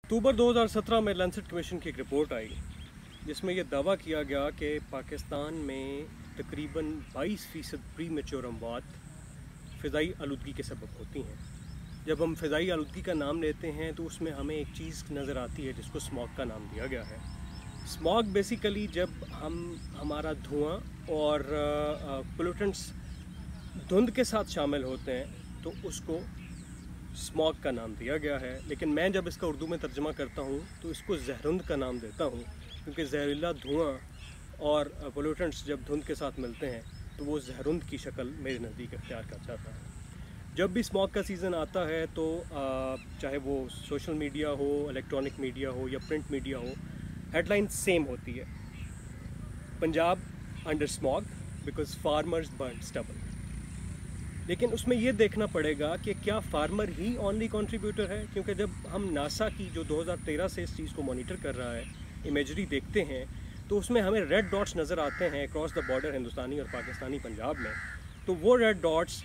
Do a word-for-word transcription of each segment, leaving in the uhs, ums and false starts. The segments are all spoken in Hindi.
अक्टूबर दो हज़ार सत्रह में लैंसेट कमीशन की एक रिपोर्ट आई जिसमें यह दावा किया गया कि पाकिस्तान में तकरीबन बाईस फ़ीसद प्री मेच्योर अमवात फ़िज़ाई आलूदगी के सबब होती हैं। जब हम फ़िज़ाई आलूदगी का नाम लेते हैं तो उसमें हमें एक चीज़ नज़र आती है जिसको स्मॉग का नाम दिया गया है। स्मॉग बेसिकली जब हम हमारा धुआं और पोल्यूटेंट्स धुंध के साथ शामिल होते हैं तो उसको स्मॉग का नाम दिया गया है। लेकिन मैं जब इसका उर्दू में तर्जमा करता हूँ तो इसको जहरुंद का नाम देता हूँ, क्योंकि जहरीला धुआं और पोल्यूटेंट्स जब धुंध के साथ मिलते हैं तो वो जहरुंद की शक्ल मेरे नज़दीक अख्तियार कर जाता है। जब भी स्मॉग का सीज़न आता है तो चाहे वो सोशल मीडिया हो, इलेक्ट्रॉनिक मीडिया हो या प्रिंट मीडिया हो, हेडलाइन सेम होती है, Punjab under smog because farmers burn stubble. लेकिन उसमें ये देखना पड़ेगा कि क्या फार्मर ही ओनली कंट्रीब्यूटर है, क्योंकि जब हम नासा की जो दो हज़ार तेरह से इस चीज़ को मॉनिटर कर रहा है इमेजरी देखते हैं तो उसमें हमें रेड डॉट्स नज़र आते हैं अक्रॉस द बॉर्डर हिंदुस्तानी और पाकिस्तानी पंजाब में। तो वो रेड डॉट्स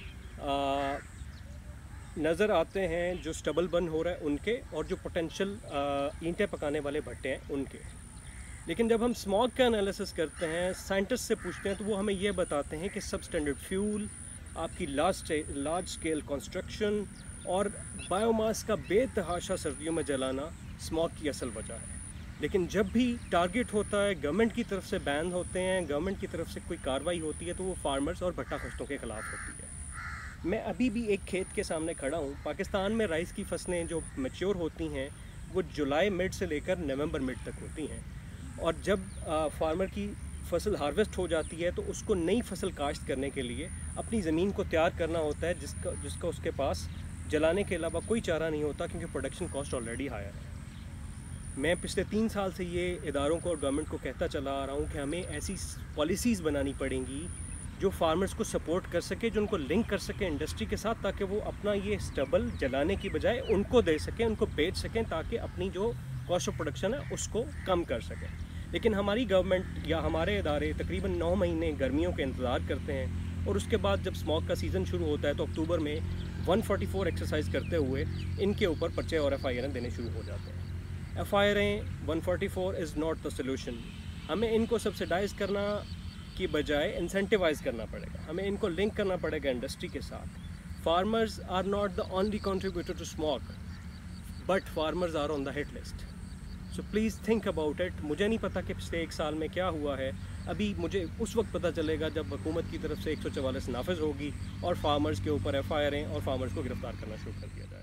नज़र आते हैं जो स्टबल बर्न हो रहा है उनके, और जो पोटेंशियल ईंटें पकाने वाले भट्टे हैं उनके। लेकिन जब हम स्मॉग का एनालिसिस करते हैं, साइंटिस्ट से पूछते हैं, तो वो हमें ये बताते हैं कि सब स्टैंडर्ड फ्यूल, आपकी लार्ज लार्ज स्केल कंस्ट्रक्शन और बायोमास का बेतहाशा सर्दियों में जलाना स्मॉग की असल वजह है। लेकिन जब भी टारगेट होता है, गवर्नमेंट की तरफ से बैन होते हैं, गवर्नमेंट की तरफ से कोई कार्रवाई होती है, तो वो फार्मर्स और भट्टा खश्तों के ख़िलाफ़ होती है। मैं अभी भी एक खेत के सामने खड़ा हूँ। पाकिस्तान में राइस की फसलें जो मैच्योर होती हैं वो जुलाई मिड से लेकर नवंबर मिड तक होती हैं, और जब आ, फार्मर की फसल हार्वेस्ट हो जाती है तो उसको नई फसल काश्त करने के लिए अपनी ज़मीन को तैयार करना होता है, जिसका जिसका उसके पास जलाने के अलावा कोई चारा नहीं होता, क्योंकि प्रोडक्शन कॉस्ट ऑलरेडी हायर है। मैं पिछले तीन साल से ये इदारों को और गवर्नमेंट को कहता चला आ रहा हूँ कि हमें ऐसी पॉलिसीज़ बनानी पड़ेंगी जो फार्मर्स को सपोर्ट कर सके, जो उनको लिंक कर सके इंडस्ट्री के साथ, ताकि वो अपना ये स्टबल जलाने की बजाय उनको दे सकें, उनको बेच सकें, ताकि अपनी जो कॉस्ट ऑफ प्रोडक्शन है उसको कम कर सकें। लेकिन हमारी गवर्नमेंट या हमारे इदारे तकरीबन नौ महीने गर्मियों के इंतज़ार करते हैं, और उसके बाद जब स्मॉग का सीज़न शुरू होता है तो अक्टूबर में एक सौ चौवालीस एक्सरसाइज करते हुए इनके ऊपर पर्चे और एफ आई आर देने शुरू हो जाते हैं। एफ आई आर एक सौ चौवालीस इज़ नॉट द सोल्यूशन। हमें इनको सब्सिडाइज़ करना की बजाय इंसेंटिवाइज करना पड़ेगा, हमें इनको लिंक करना पड़ेगा इंडस्ट्री के साथ। Farmers are not the only contributor to smog, but farmers are on the hit list. So please think about it. मुझे नहीं पता कि पिछले एक साल में क्या हुआ है, अभी मुझे उस वक्त पता चलेगा जब हुकूमत की तरफ से एक सौ चवालीस नाफिज होगी और फार्मर्स के ऊपर एफ आई आर और फार्मर्स को गिरफ्तार करना शुरू कर दिया जाए।